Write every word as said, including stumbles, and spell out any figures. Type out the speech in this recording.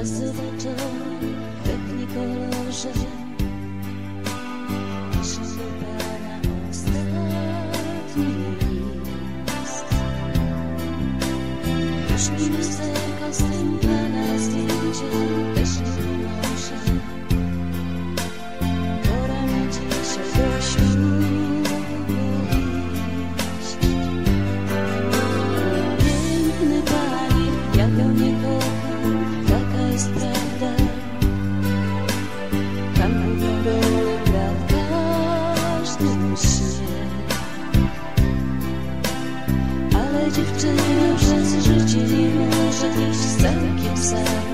raz zobaczę w technikolorze. Piszę do Pana ostatni list. Już mi lusterko z tym Pana zdjęciem też nie pomoże. Pora mi dzisiaj do ślubu iść. Piękny Panie, ja go nie kocham, taka jest prawda. Tam główną rolę gra w każdym śnie. Ale dziewczyna przez życie nie może iść całkiem sama.